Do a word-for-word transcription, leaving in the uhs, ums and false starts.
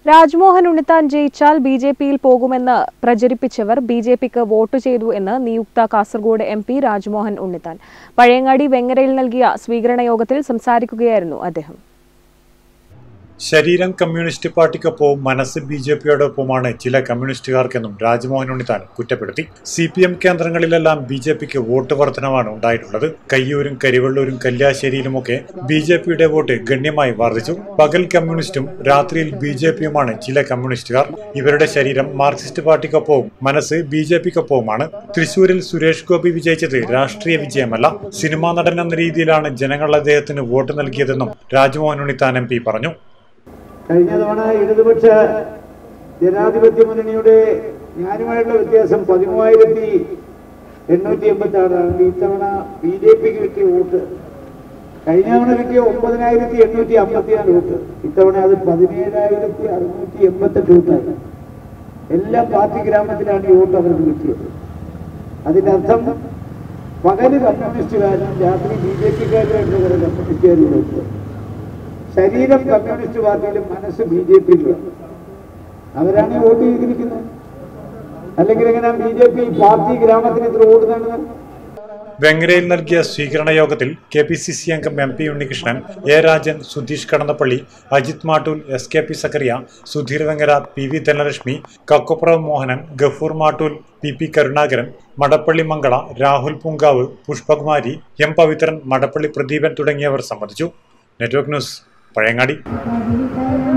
രാജ്മോഹൻ ഉണ്ണിത്താൻ ജയിച്ചാൽ B J പിയിൽ പോകുമെന്ന് പ്രചരിപ്പിച്ചവർ ബി ജെ പിക്ക് വോട്ട് ചെയ്തു എന്ന് നിയുക്ത കാസർഗോഡ് എം പി രാജ്മോഹൻ ഉണ്ണിത്താൻ പഴയങ്ങാടി വെങ്ങരയിൽ നൽകിയ സ്വീകരണ യോഗത്തിൽ സംസാരിക്കുകയായിരുന്നു അദ്ദേഹം. ശരീരം കമ്മ്യൂണിസ്റ്റ് പാർട്ടിക്കൊപ്പവും മനസ്സ് ബി ജെ പിയോടൊപ്പമാണ് ചില കമ്മ്യൂണിസ്റ്റുകാർക്കെന്നും രാജ്മോഹൻ ഉണ്ണിത്താൻ കുറ്റപ്പെടുത്തി. സി പി എം കേന്ദ്രങ്ങളിലെല്ലാം ബി ജെ പിക്ക് വോട്ട് വർധനമാണ് ഉണ്ടായിട്ടുള്ളത്. കയ്യൂരും കരിവള്ളൂരും കല്യാശ്ശേരിയിലുമൊക്കെ ബി ജെ പിയുടെ വോട്ട് ഗണ്യമായി വർദ്ധിച്ചു. പകൽ കമ്മ്യൂണിസ്റ്റും രാത്രിയിൽ ബി ജെ പിയുമാണ് ചില കമ്മ്യൂണിസ്റ്റുകാർ. ഇവരുടെ ശരീരം മാർക്സിസ്റ്റ് പാർട്ടിക്കൊപ്പവും മനസ്സ് ബി ജെ പിക്കൊപ്പവുമാണ്. തൃശൂരിൽ സുരേഷ് ഗോപി വിജയിച്ചത് രാഷ്ട്രീയ വിജയമല്ല, സിനിമാ നടൻ എന്ന രീതിയിലാണ് ജനങ്ങൾ അദ്ദേഹത്തിന് വോട്ട് നൽകിയതെന്നും രാജ്മോഹൻ ഉണ്ണിത്താൻ എം പി പറഞ്ഞു. കഴിഞ്ഞ തവണ ഇടതുപക്ഷ ജനാധിപത്യ മുന്നണിയുടെ ഞാനുമായുള്ള വ്യത്യാസം പതിമൂവായിരത്തി എണ്ണൂറ്റി എൺപത്തി ആറാണ്. ഇത്തവണ ബി ജെ പിക്ക് കിട്ടിയ വോട്ട് കഴിഞ്ഞ തവണ കിട്ടിയ ഒമ്പതിനായിരത്തി എണ്ണൂറ്റി അമ്പത്തിനാല് വോട്ട്, ഇത്തവണ അത് പതിനേഴായിരത്തി അറുന്നൂറ്റി എൺപത്തെട്ട് വോട്ടാണ്. എല്ലാ പാർട്ടി ഗ്രാമത്തിലാണ് ഈ വോട്ട് അവർക്ക് കിട്ടിയത്. അതിന്റെ അർത്ഥം പകല് കമ്മ്യൂണിസ്റ്റുകാരും രാത്രി ബി ജെ പിക്കാരുമായിട്ടുള്ള കുറെ കമ്മ്യൂണിസ്റ്റുകാരുടെ ശരീരം കമ്മ്യൂണിസ്റ്റ് പാർട്ടിയിലും മനസ്സ് ബി ജെ പിയിലും അവരാണ് വോട്ട് ചെയ്തിരിക്കുന്നത്. അല്ലെങ്കിൽ എങ്ങനെ ബി ജെ പി പാർട്ടി ഗ്രാമത്തിന് ഇത്ര വോട്ട് നേടുന്നത്? വെങ്ങരയിൽ നൽകിയ സ്വീകരണ യോഗത്തിൽ കെ പി സി സി അംഗം M P Unnikrishnan, A Rajan, Sudheesh Kadannappally, Ajith Mattool, S K P Zacharia, Sudheer Vengara, P V Dhanalakshmi, Kakkappuram Mohanan, Gafoor Mattool, P P Karunakaran, Madappally Mangala, Rahul Poonkavu, Pushpakumari, M Pavithran, Madappally Pradeepan തുടങ്ങിയവർ സംബന്ധിച്ചു. Network news Pazhayangadi.